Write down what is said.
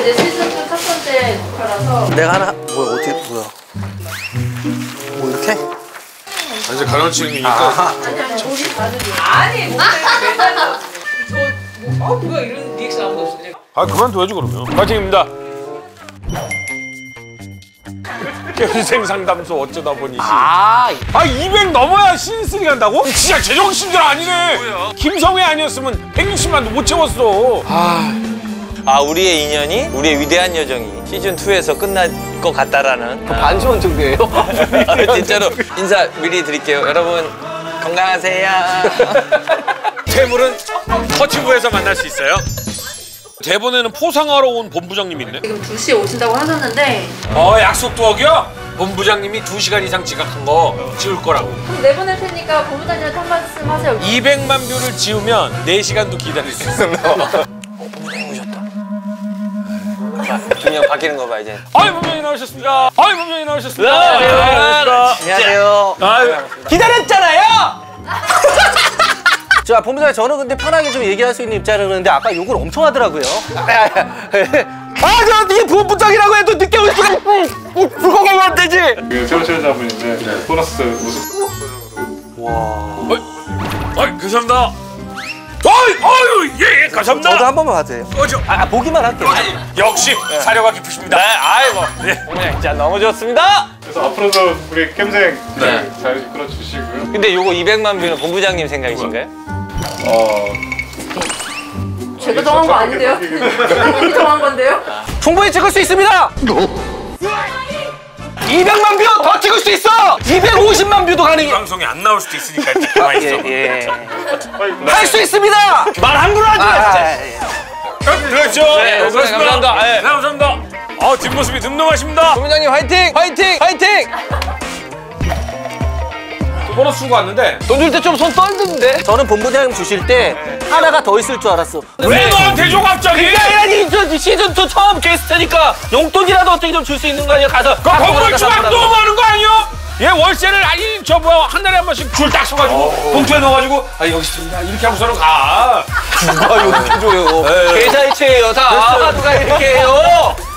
이제 시즌 첫 번째 녹화라서. 내가 하나 뭐야 어떻게 뭐야? 뭐 이렇게? 이제 가르치니까. 아니 우리 다르게. 아니 뭐 맨날 저 뭐야 이런 리액션 아무도 없어. 아 그만둬야지 그러면. 파이팅입니다. 현생 상담소 어쩌다 보니. 200 넘어야 시즌3 간다고? 진짜 제정신들 아니네. 뭐야? 김성애 아니었으면 160만도 못 채웠어. 우리의 인연이 우리의 위대한 여정이 시즌2에서 끝날 것 같다라는 반지원 정도예요? 진짜로 인사 미리 드릴게요. 여러분 건강하세요. 퇴물은 터치부에서 만날 수 있어요. 대본에는 포상하러 온 본부장님 있네. 지금 2시에 오신다고 하셨는데. 약속도 어겨? 본부장님이 2시간 이상 지각한 거 지울 거라고. 그럼 내보낼 테니까 본부장님한테 한 말씀 하세요. 200만 뷰를 지우면 4시간도 기다릴 수 있어. 본부장님 오셨다. 분명 바뀌는 거 봐 이제. 본부장님 나오셨습니다. 본부장님 나오셨습니다. 안녕하세요. 기다렸잖아요. 자, 본부장님 저는 근데 편하게 좀 얘기할 수 있는 입장이었는데 아까 욕을 엄청 하더라고요. 저 뒤에 본부장이라고 해도 늦게 올 수가 불고 가면 안 되지. 새로 출연자분인데 보너스 우승. 감사합니다. 예, 감사합니다. 저도 한 번만 봐주세요. 보기만 할게요. 역시 사려가 깊으십니다. 본부장님 진짜 너무 좋습니다. 그래서 앞으로도 우리 캠생 잘 이끌어 주시고요. 근데 요거 200만 뷰는 본부장님 생각이신가요? 제가 정한 거 아닌데요? 팀장님이 정한 건데요? 충분히 찍을 수 있습니다. 200만 뷰 더 찍을 수 있어. 250만 뷰도 가능해. 방송에 안 나올 수도 있으니까 이렇게 가만히 있어. 할 수 있습니다. 말 함부로 하지 마. 그렇죠. 네, 감사합니다. 네, 감사합니다. 뒷모습이 든든하십니다. 본부장님 화이팅! 화이팅! 화이팅! 보너스 주고 왔는데 돈 줄 때 좀 손 떨던데? 저는 본부장님 주실 때 하나가 더 있을 줄 알았어. 왜 너한테 줘 갑자기? 그게 아니라 시즌2 처음 게스트니까 용돈이라도 어떻게 좀 줄 수 있는 거 아니야? 가서 그 건물 주방 너무 많은 거 아니야? 얘 월세를 한 달에 한 번씩 줄 딱 서가지고 봉투에 넣어가지고 여기 있습니다 이렇게 하고서는 가. 누가 이렇게 줘요? 계좌이체예요 다. 누가 이렇게 해요?